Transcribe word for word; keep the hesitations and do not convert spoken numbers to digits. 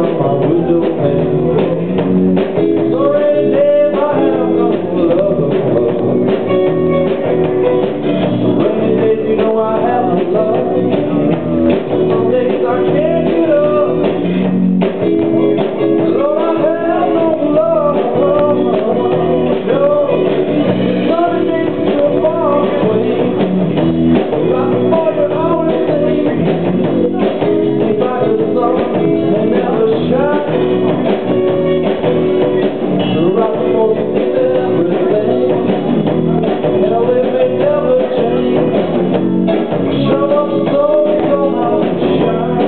on my window pane. So rainy days I have no love. So rainy days you know I have no love. Some days I can't get up. Lord, I have no love. No. Sunny days you're far away. Right before you're always late. If I could sun and never shine. Right before you did everything. And I live may never change. Show up so your mouth shine.